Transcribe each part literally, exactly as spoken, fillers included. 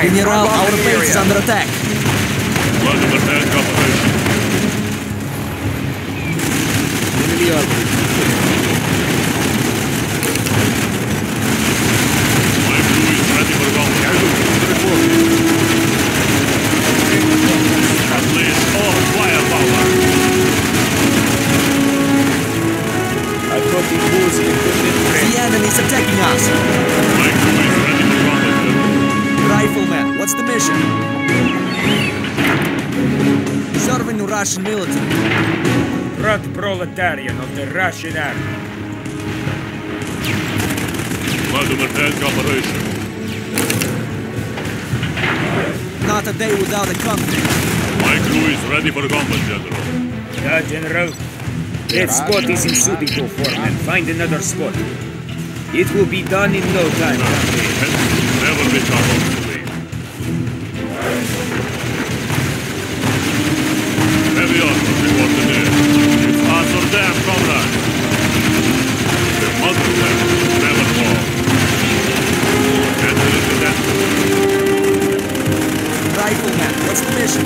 General, our base is under attack. Vladimir tank operation. My crew is ready for combat. Unleash all firepower. I've got the tools and equipment ready. The enemy is attacking us. My crew is ready for combat. Rifleman, what's the mission? Serving the Russian military. Proud proletarian of the Russian army. Vladimir tank operation. Not a day without a conflict. My crew is ready for combat, General. Yeah, General. That spot is in suitable form and find another spot. It will be done in no time. Never be trouble to leave. Heavy armor reported in. It's us or them, comrade. The motherland will never fall. Enter into that. Rifleman, what's the mission?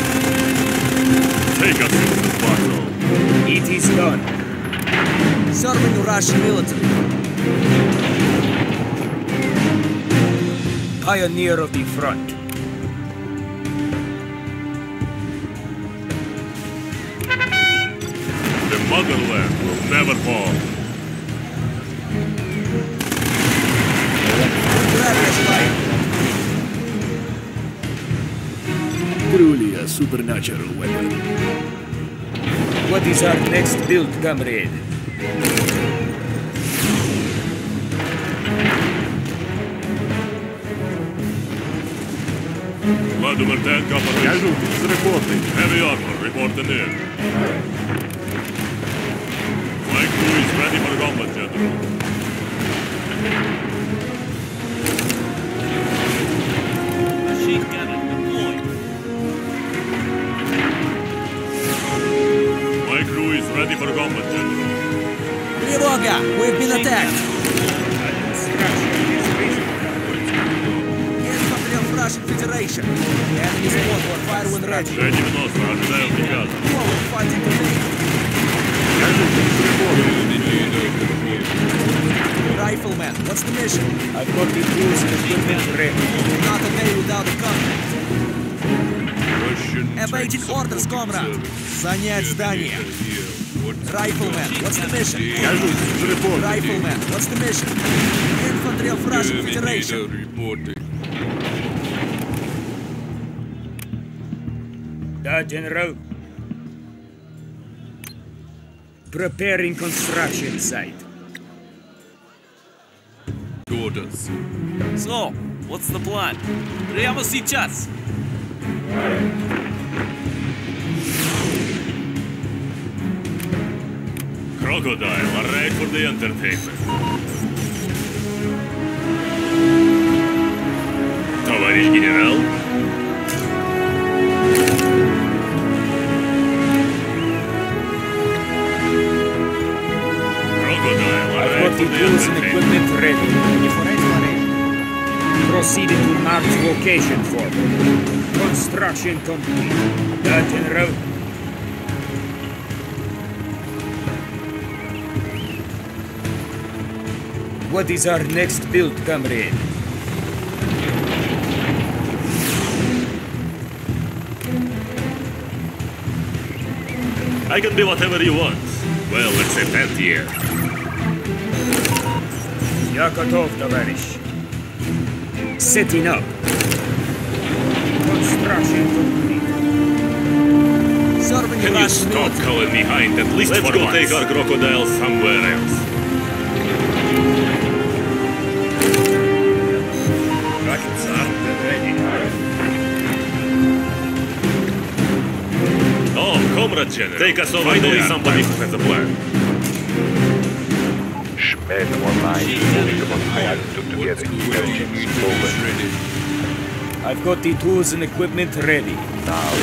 Take us into the battle. It is done. Serving the Russian military. Pioneer of the front. The motherland will never fall. Truly a supernatural weapon. What is our next build, comrade? Vladimir tank operation. Reporting. Heavy armor reporting in. My crew is ready for combat, General. Machine gunner deployed. My crew is ready for combat, General. Тревога! We've been attacked! Infantry of Russian Federation. Enemy squad for fire when ready. Т девяносто, ожидаю приказа. Forward fighting today. Rifleman, what's the mission? I've got the tools and equipment ready. Not a day without a conflict. Awaiting orders, comrade. Занять здание. Rifleman, what's the mission? Rifleman, what's the mission? Infantry of Russian Federation. Da, General. Preparing construction site. Orders. So, what's the plan? Прямо сейчас. Crocodile, array for the entertainment. Товарищ генерал. Crocodile, I've array got for the the tools and entertainment. equipment ready. Proceeding to marked location for construction complete. Da, General. What is our next build, comrade? I can be whatever you want. Well, except anti-air. Я готов, товарищ. Setting up. Construction complete. Serving the Can you Russian stop military. calling behind at least Let's for go once. Take our crocodile somewhere else. Rockets armed and ready. Oh, Comrade General, take us over Finally there. Somebody has a plan. Men online, I had to together. I've got the tools and equipment ready. Now,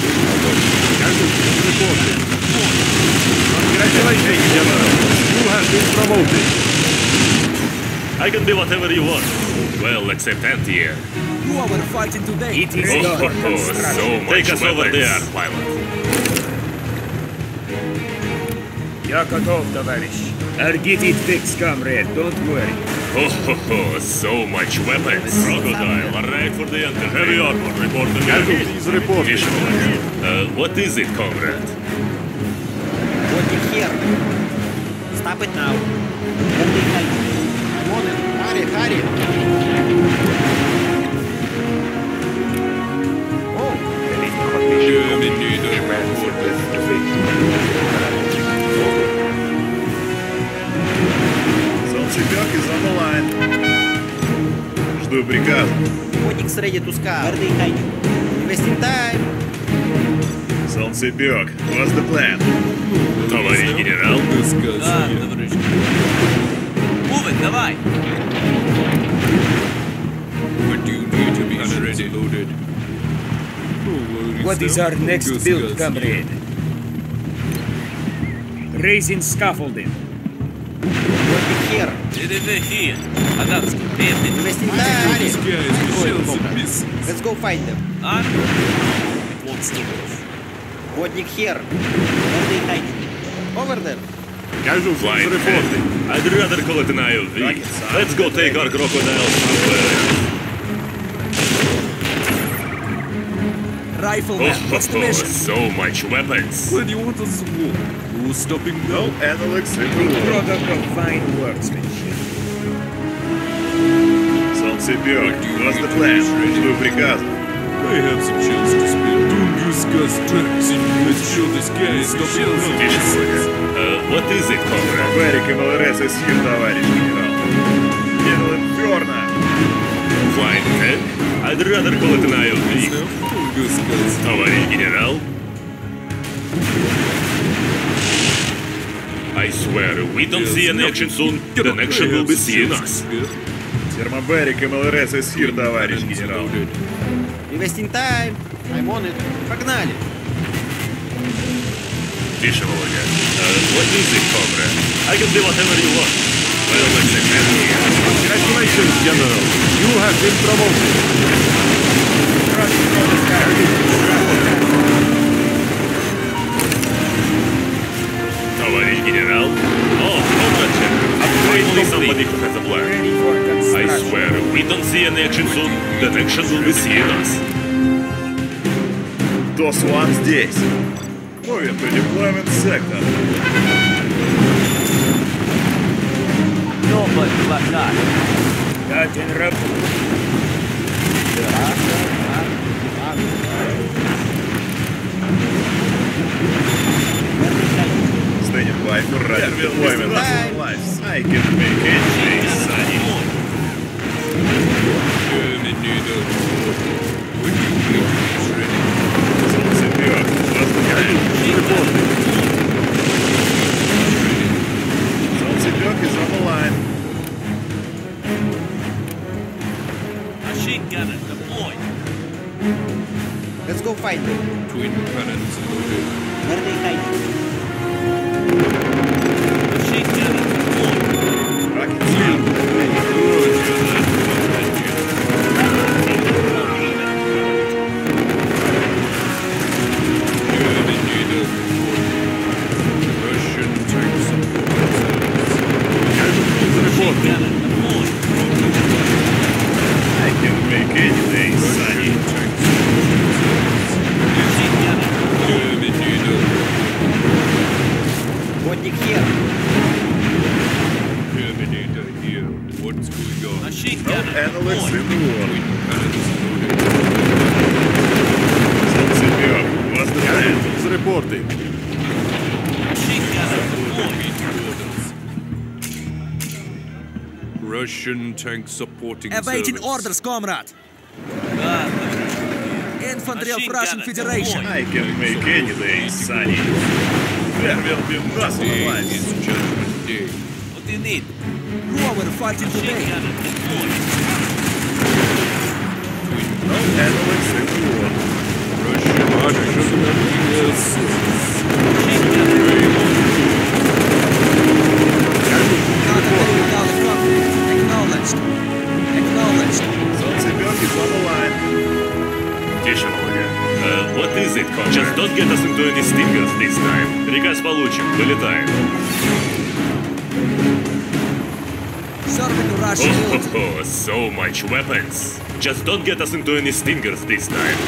Congratulations, General. You have been promoted. I can be whatever you want. Well, except anti-air. Who are we fighting today? It is Oh, done. oh, oh, so much Take us over there, pilot. Я готов, товарищ. I'll get it fixed, comrade. Don't worry. Oh, ho, ho, so much weapons. Crocodile, array for the enter. Heavy armor, report the Casualties reported. Uh, what is it, comrade? Водник here. Stop it now. Only help. I'm on it. Hurry, hurry. Oh, Солнцепёк is on the line. Жду приказа. водник's ready to scar. Where they hiding? Wasting time. Солнцепёк, what's the plan? Товарищ генерал? Да, товарищ. Move it, давай. What do you need to be ready loaded? What is our next build, comrade? Raising scaffolding. Водник here. Deliver here. Adamski, pay attention. Wasting time. Hurry. Shells запись. Let's go find them. Ah? It won't stop us. Водник here. Where they hiding? Over there. Casualties Flying reported. I'd rather call it an I O V. Let's go take our crocodile somewhere. Rifleman, Oh, what's the oh, mission? so much weapons. When you want us to walk, who's stopping No now? Analyx in the war. Product of fine workmanship. Солнцепёк, what's the plan? Жду приказа. I have some shells to spare. Don't discuss tracks in U S show this guy is stopping now. Тише, Володя. Uh, what is it, comrade? Берег и МЛРС из Хир, товарищ генерал. Генерал Инферно. Flying head? I'd rather call it an I O V. Discuss. Товарищ генерал? I swear, we don't see an action soon, the action will be seeing us. Термоберег и МЛРС из Хир, товарищ генерал. Wasting time. I'm on it. Погнали. Тише, Володя. Uh, what is it, comrade? I can do whatever you want. Well, let's see. Congratulations, General. You have been promoted. Товарищ генерал? Oh, comrade, finally somebody who has a plan. Ready for I construction. swear, we don't see an action soon, the action will be seeing us. дос один здесь. Moving to deployment sector. That in rap. Standing by for radio deployment. Lives. I can make anything, Sonny. Terminator. When you think he's ready. Солнцепёк, what's the plan? Солнцепёк is on the line. Machine gunner, deploy. Let's go find them. Twin cannons loaded. Where they hiding? Machine gunner, deploy. Rocket team. Terminator. Russian tank support service. Machine gunner, deploy. I can make anything, Sonny. Tank support Machine gunner, deploy. Terminator. Водник here. Terminator here. What's going on? Machine No gunner, Analyx deploy. in the war. Twin cannons loaded. Солнцепёк, what's the plan? Reporting. Machine gunner, deploy. Meet orders. Russian tank supporting Awaiting service. orders, comrade. Да, товарищ. Infantry of Machine Russian gunner, Federation. deploy. I can make anything, Sonny. There will be nothing Today less. is Judgment Day. What do you need? Who are we fighting Machine today? gunner, deploy. No Analyx in the war. Russian Russian yes. Machine gunner, deploy. Counter without the conflict. Acknowledged. Acknowledged. Солнцепёк is on the line. don't get us into any stingers this time. Приказ получен. Вылетаем. Serving the Russian Oh, military. oh, oh, so much weapons. Just don't get us into any stingers this time.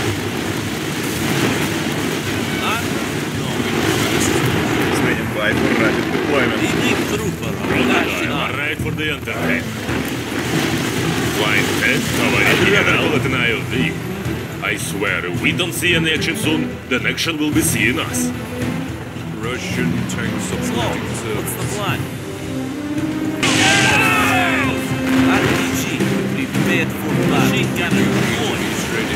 Standing by for rapid deployment. Crocodile, alright for the entertainment. Flying head, товарищ генерал, это на эл ви. I swear, if we don't see any action soon, then action will be seeing us. Russian tank Slow. supporting What's service. the plan? R P G, prepared for battle. Machine gunner deployed. Is ready.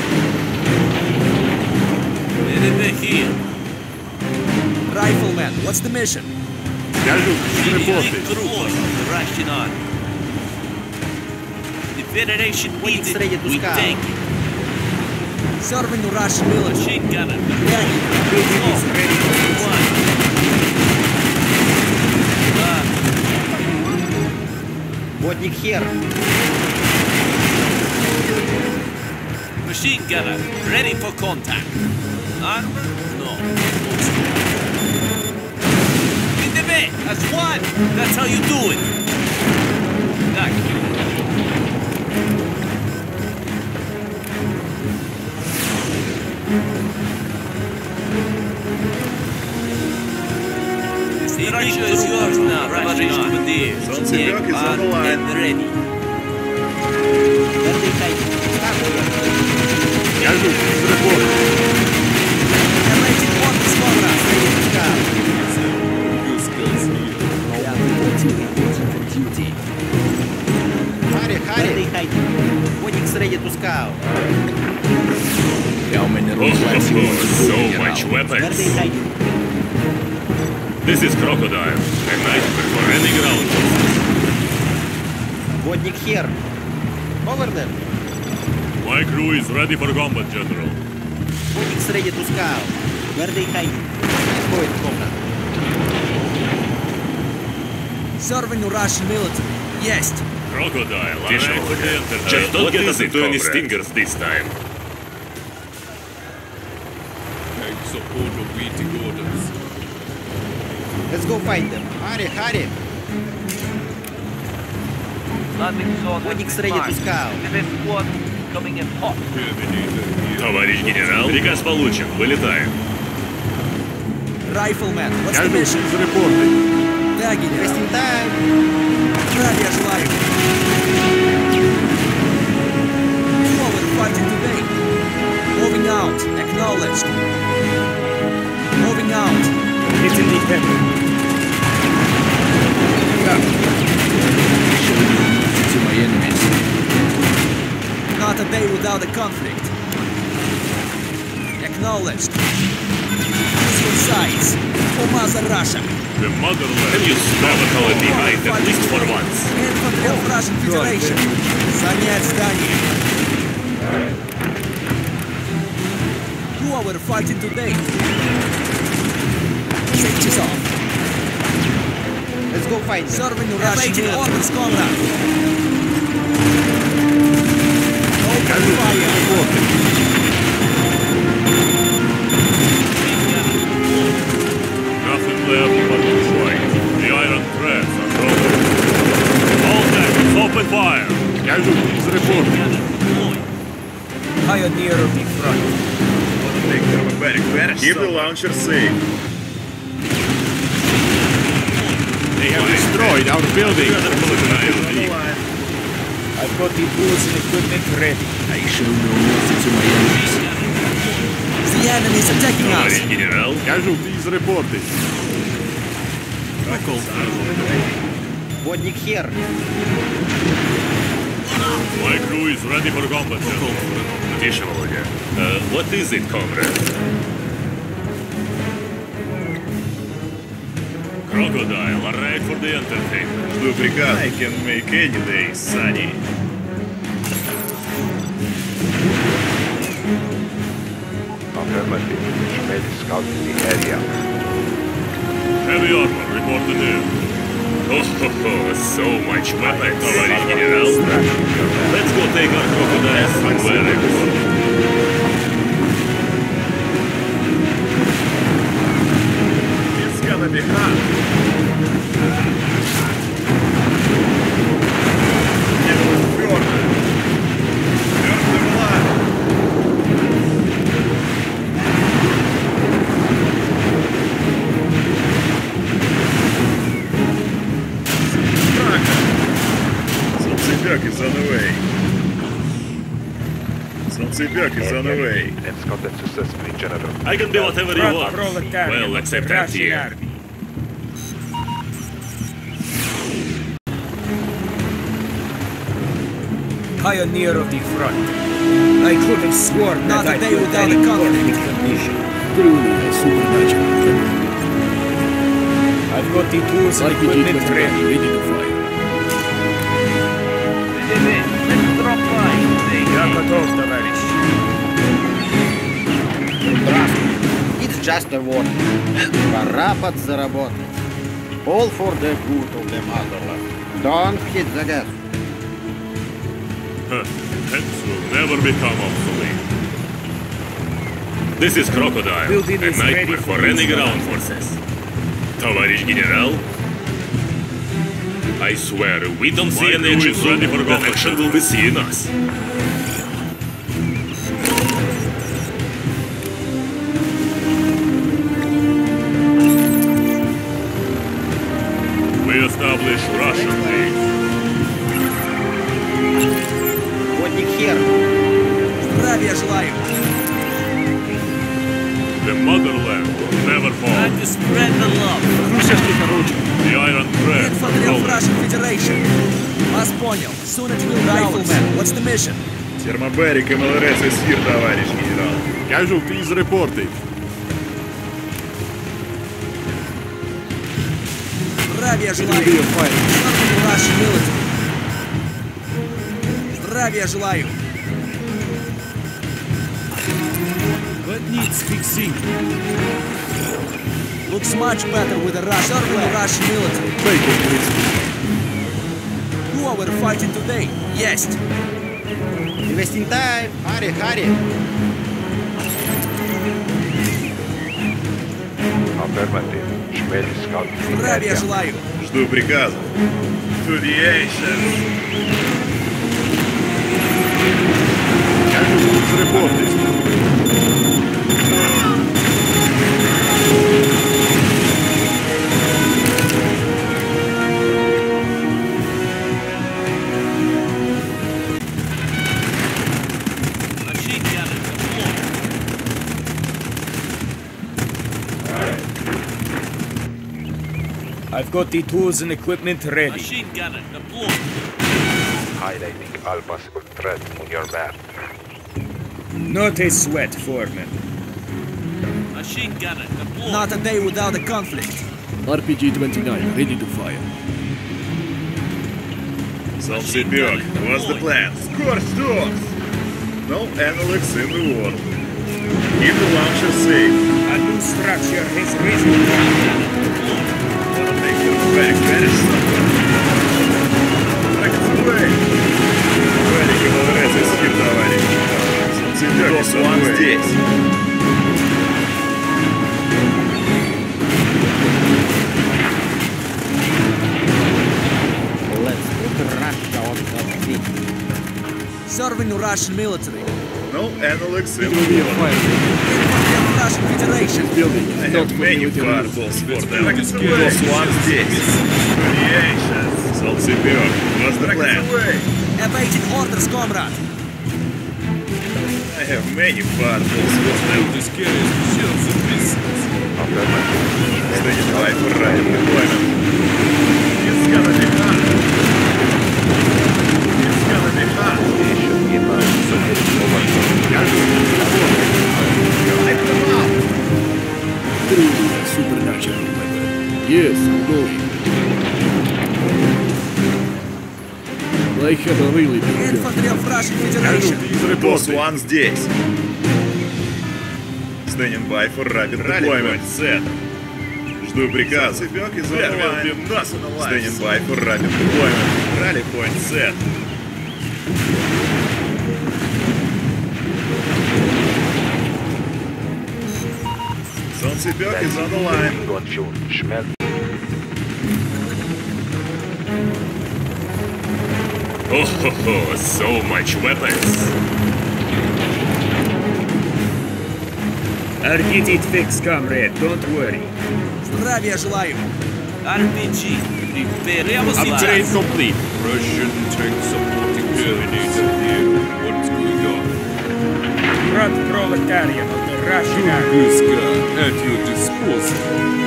Enemy here. Rifleman, what's the mission? Unit deployed. Russian army. The Federation needs it. ready to We scout. take it. Serving the Russian military. Machine gunner. Ягин, Водник хер. Machine gunner, ready for contact. Armor? No. In the bay, as one. That's how you do it. Thank you. The Russia is yours now, Russian commandeer. Солнцепек is on the line. And ready. Верный хайп. Awaiting orders, comrades. New skills here. Хари, Хари. Верный хайп. Водник ready to scout. Oh, oh, oh, so much weapons. Верный хайп. This is Crocodile, a nightmare for any ground forces. Водник хер. Over there. My crew is ready for combat, General. Водник ready to scout. Верный хайп. Будет комнат. Serving the Russian military. Есть. Crocodile, alright for the entertainment. Just don't get us into any stingers this time. Tank support awaiting orders. Let's go find them. Хари, Хари. Водник ready to scout. Terminator here. Товарищ генерал, приказ получен. Вылетаем. Rifleman, what's the mission? Да, генерал. Just in time. Здравия желаю. Who are we fighting today? Moving out. Acknowledged. Moving out. It's in the head. To my enemies. Not a day without a conflict. Acknowledged. Use your sides. For Mother Russia. The motherland. Can you stop a color behind at least for once? Infantry of Russian Federation. Занять здание. Who are we fighting today? Safety's off. Let's go find them. Serving the Russian military. Orders, comrade. Open fire. Nothing left but to fight. The iron threads are broken. All tanks, open fire! Pioneer of the front. Take thermobaric barrage. Keep the launcher safe. They have destroyed our building. On the line. I've got the tools and equipment ready. I show no mercy to my enemies. The enemy is attacking us. Товарищ генерал, Водник хер. my crew is ready for combat. Тише, Володя. Uh, what is it, comrade? Crocodile, alright for the entertainment. Жду приказ. I can make any day, Sunny. Affirmative. Schmidt scouting the area. Heavy armor reported in. Oh, ho, ho, so much weapons, товарищ генерал. Let's go take our crocodile somewhere else. Солнцепек is on the way. Escorted successfully, General. I can be whatever you Front want. proletariat Well, of except the that Russian here. army. Pioneer of the front. I could have sworn Not that a I day built without an a conflict. important condition. Truly a supernatural. I've got the tools and R P G equipment twenty-nine ready. ready to fire. Let's drop by. Я готов, товарищ. Здравствуй. It's just a word. Пора подзаработать. All for the good of the motherland. Don't hit the gas. Huh. Tanks will never become obsolete. This is Crocodile, Building a is nightmare ready for for any install. ground forces. Tоварищ General, I swear, we don't see My any crew is action soon. ready for The combat. action will be seeing us. We establish Russian base. Вот не хер. Здравия желаю. The motherland will never fall. Time to spread the love. The Iron Thread Infantry of rolling. Russian Federation. Вас понял. Soon it will Rifleman, what's the mission? Термобарик и МЛРС СИР, товарищ генерал. Casualties reported. Здравия желаю. Infantry Russian military. Здравия желаю. What needs fixing? Looks much better with the Russian, Russian military. Who are we fighting today? Yes. Invest in time. Hurry, hurry. Affirmative. Schmidt scout. Здравия желаю. Жду приказа. To the ancients. Casualties reported. Machine gunner deployed. I've got the tools and equipment ready. Machine gunner deployed. Highlighting all possible threats on your map. Not a sweat, Foreman. Machine gunner deployed. Not a day without a conflict. R P G twenty-nine ready to fire. Солнцепек, what's the plan? Scorched earth! No analogs in the world. Keep the launcher safe. A new structure has risen. Wanna make the Barrick vanish somewhere. Rockets away! Барик и МЛРС СИР, товарищ. Солнцепек is on the way. Здесь. Let's put Russia on the feet. Serving Russian military. No analogs in the world. Infantry of Russian Federation. Building I not have many familiar with fireballs for them. Rockets away! One здесь. To the ancients. Солнцепек, what's the plan? Awaiting orders, comrade. I have many fireballs for them. This carries shells and missiles. Affirmative. Standing by for rapid deployment. It's gonna be hot. It's gonna be hot. Station inbound. Light them up. truly a supernatural weapon. Yes, I'm going. I have a really big gun. Infantry of Russian Federation. Casualties Boss reported. One здесь. Standing by for rapid deployment. Set. Жду приказа. There will be nothing alive. Standing by for rapid deployment. Rally point set. Солнцепек is on the line. On fuel. Schmidt. Oh ho ho, so much weapons. I'll get it fixed, comrade. Don't worry. Здравия желаю. ар пи джи. Prepare. Прямо Upgrade сейчас. complete. Russian tank supporting Terminator here. What's going on? Front proletariat of the Russian army. Tunguska at your disposal.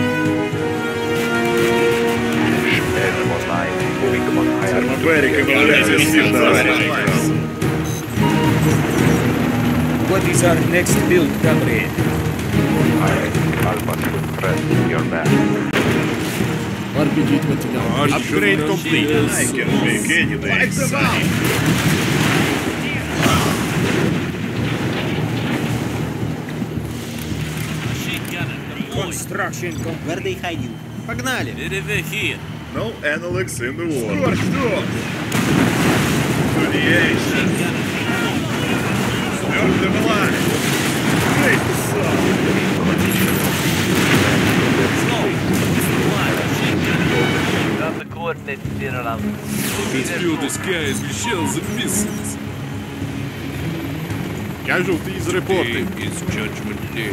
Schmed online. Moving on higher altitude. Берег обладает сил, товарищ. What is our next build, comrade? Alpha should press your back. ар пи джи twenty-nine. Upgrade complete. I can make any day, Sonny. Construction complete. Where they hiding? Погнали! Over here. No analogs in the world. To the ancient. Mертвым alive. Great son. Got the coordinates there around. This field is sky shall записывать. Casualty is reported. Today is Judgment Day.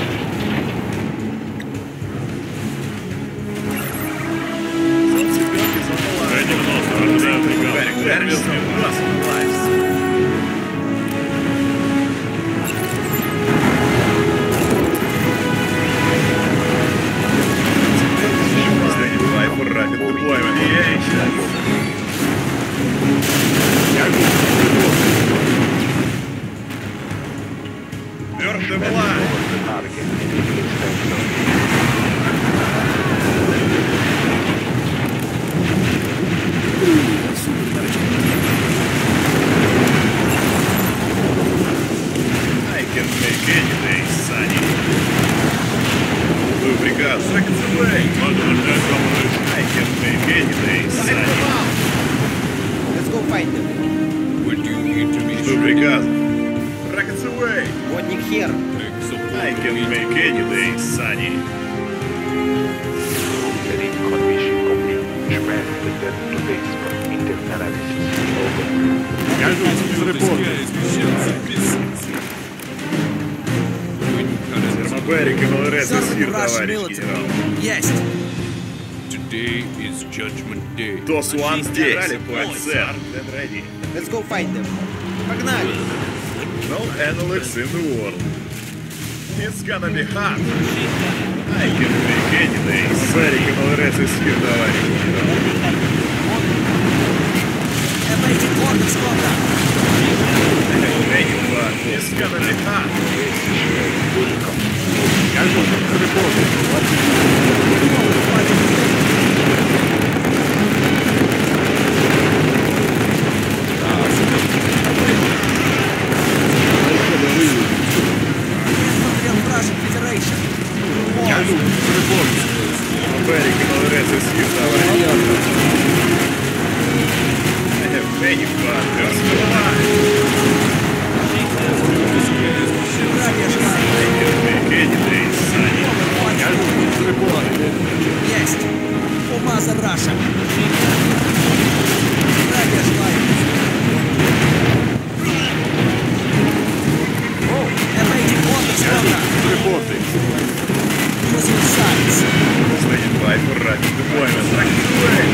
Мертвым alive. I can make any day, Sonny. Новый приказ. Seconds away. I can make any day, Sonny. Let's go find them. What do you need to be Новый приказ. Rockets away. Водник here. I can make any day, Sonny. Recognition complete. Schmed returned to base for intel analysis. Over. Casualty is reported. shall записывать. Термобарик и Малорес Serve Сир, the Russian товарищ military. генерал. Есть. Today is Judgment Day. Дос Уан здесь. Сэр. Let's go find them. Погнали! No analogs in the world. It's gonna be hot. I can make any day. Барик и Малорес Сир, товарищ генерал. Awaiting orders, comrade. It's gonna be hot. Casualty is reported. Russian Federation. Casualty is reported. Барик и Малорес Сир, товарищ. I have many partners alive. I can make any day, Sonny. Casualty is reported. Есть. Умаза Раша. Радио желаю. Awaiting orders, comrade. Reporting. Using sights. Standing by for rapid deployment. Rocket away.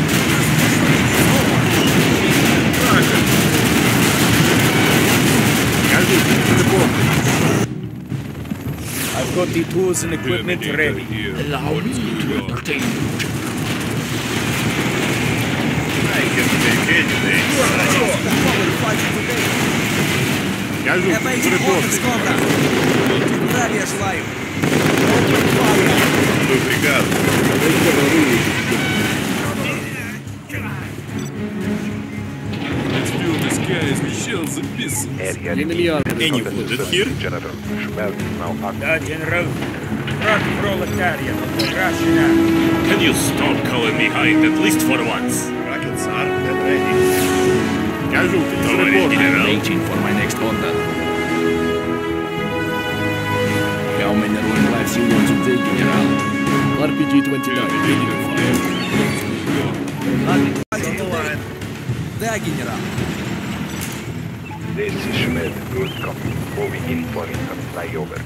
Rocket. Casualty is reported. I've got the tools and equipment ready. Allow me to entertain you. I can take anything. Fighting today. Casualty is Awaiting orders, reported. comrade. Радио желаю. Новый приказ. This field is sky shall записывать. Area Emiliano. Any wounded here? General. Schmed is now active. Да, General. Front proletariat of the Russian army. Can you stop calling me Hind at least for once? Rockets are ready. Casualty is Товарищ reported. генерал. Waiting for my next order. How many ruined lives you want to take, General? ар пи джи twenty-nine. Да, генерал. This is Schmed. Good copy. Moving in for instant flyover.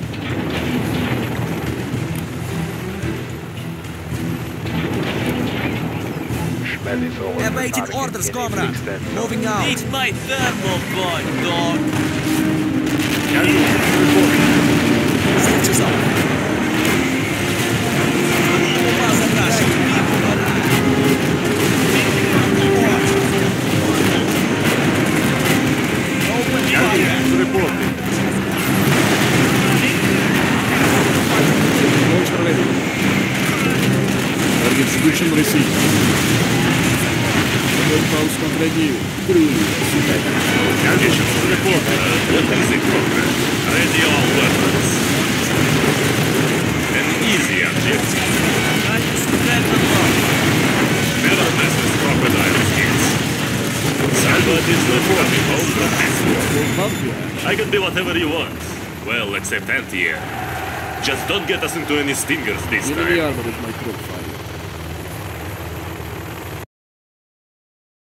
Schmed is over. the Awaiting target. orders, Any comrade. extent- Moving out. It's my thermal gun, dog. Stitches up. База наша. Open fire. Launcher ready. Target solution received. Third pulse contradiu. Three. Basic program. Ready all weapons. An easy objective. Never mess with crocodile skins. Somebody's not coming home from this war. I can be whatever you want. Well, except anti-air. Just don't get us into any stingers this Enemy time. armor is my profile.